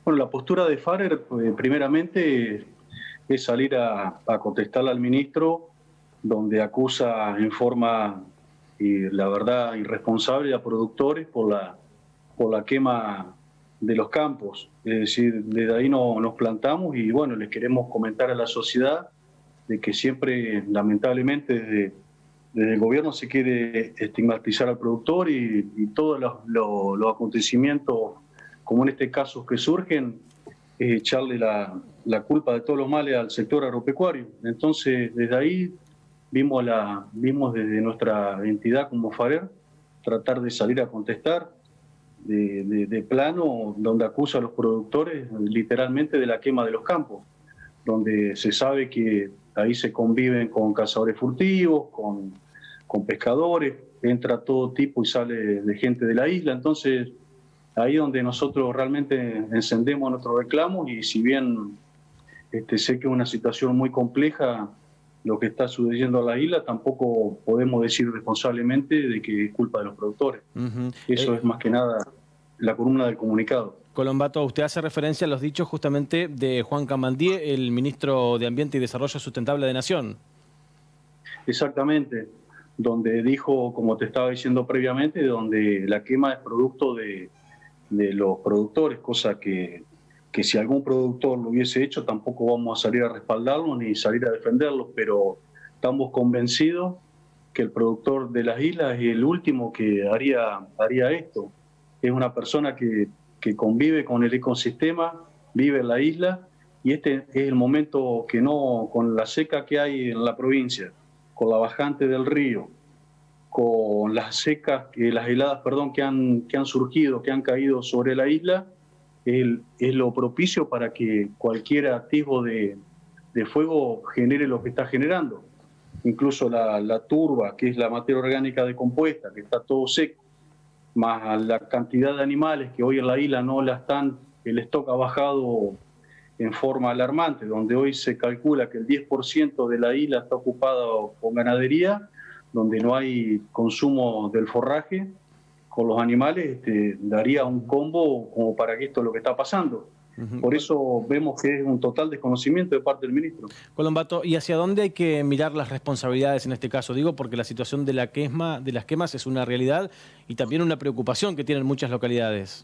Bueno, la postura de Farrer, primeramente, es salir a contestarle al ministro, donde acusa en forma, y la verdad, irresponsable a productores por la quema de los campos. Es decir, desde ahí nos plantamos y bueno, les queremos comentar a la sociedad de que siempre, lamentablemente, desde el gobierno se quiere estigmatizar al productor y todos los acontecimientos, como en este caso que surgen, echarle la culpa de todos los males al sector agropecuario. Entonces, desde ahí vimos desde nuestra entidad como Farrer tratar de salir a contestar de plano, donde acusa a los productores literalmente de la quema de los campos, donde se sabe que ahí se conviven con cazadores furtivos, con pescadores, entra todo tipo y sale de gente de la isla. Entonces, ahí donde nosotros realmente encendemos nuestros reclamos y si bien sé que es una situación muy compleja lo que está sucediendo a la isla, tampoco podemos decir responsablemente de que es culpa de los productores. Eso es más que nada la columna del comunicado. Colombato, usted hace referencia a los dichos justamente de Juan Camandier, el ministro de Ambiente y Desarrollo Sustentable de Nación. Exactamente, donde dijo, como te estaba diciendo previamente, donde la quema es producto de los productores, cosa que si algún productor lo hubiese hecho tampoco vamos a salir a respaldarlo ni salir a defenderlo, pero estamos convencidos que el productor de las islas es el último que haría esto. Es una persona que convive con el ecosistema, vive en la isla y este es el momento que no, con la seca que hay en la provincia, con la bajante del río, con las secas, las heladas, perdón, que han surgido, que han caído sobre la isla, es lo propicio para que cualquier atisbo de fuego genere lo que está generando. Incluso la turba, que es la materia orgánica decompuesta, que está todo seco, más la cantidad de animales que hoy en la isla no la están, el stock ha bajado en forma alarmante, donde hoy se calcula que el 10% de la isla está ocupado con ganadería, donde no hay consumo del forraje con los animales, daría un combo como para que esto es lo que está pasando. Por eso vemos que es un total desconocimiento de parte del ministro. Colombato, ¿y hacia dónde hay que mirar las responsabilidades en este caso? Digo, porque la situación de las quemas es una realidad y también una preocupación que tienen muchas localidades.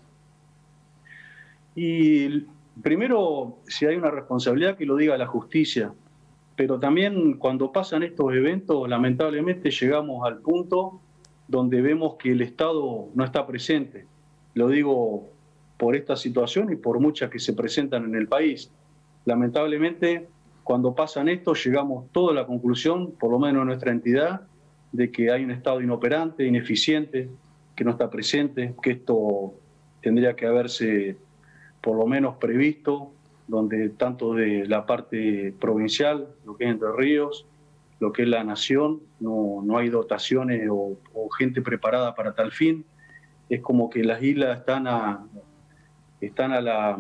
Y primero, si hay una responsabilidad, que lo diga la justicia. Pero también cuando pasan estos eventos, lamentablemente llegamos al punto donde vemos que el Estado no está presente. Lo digo por esta situación y por muchas que se presentan en el país. Lamentablemente, cuando pasan esto, llegamos todos a la conclusión, por lo menos en nuestra entidad, de que hay un Estado inoperante, ineficiente, que no está presente, que esto tendría que haberse por lo menos previsto, donde tanto de la parte provincial, lo que es Entre Ríos, lo que es la nación, no hay dotaciones o gente preparada para tal fin. Es como que las islas están a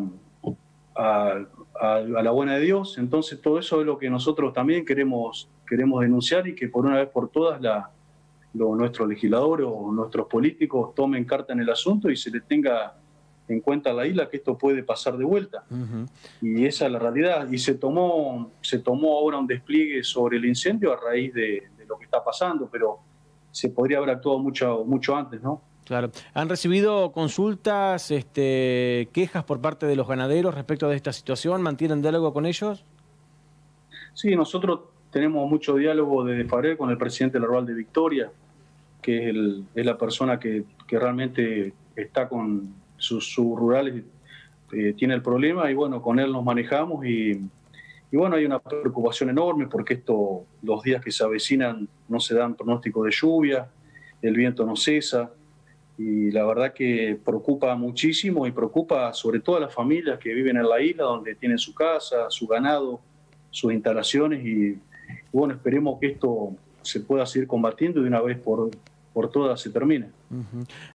la buena de Dios. Entonces todo eso es lo que nosotros también queremos denunciar y que por una vez por todas nuestros legisladores o nuestros políticos tomen carta en el asunto y se les tenga en cuenta a la isla que esto puede pasar de vuelta. Y esa es la realidad. Y se tomó ahora un despliegue sobre el incendio a raíz de lo que está pasando, pero se podría haber actuado mucho antes, ¿no? Claro. ¿Han recibido consultas, quejas por parte de los ganaderos respecto de esta situación? ¿Mantienen diálogo con ellos? Sí, nosotros tenemos mucho diálogo desde Farrer con el presidente del Arrabal de Victoria, que es la persona que realmente está con sus rurales, tiene el problema y bueno, con él nos manejamos y bueno, hay una preocupación enorme porque los días que se avecinan no se dan pronóstico de lluvia, el viento no cesa y la verdad que preocupa muchísimo y preocupa sobre todo a las familias que viven en la isla donde tienen su casa, su ganado, sus instalaciones y bueno, esperemos que esto se pueda seguir combatiendo y de una vez por todas se termine.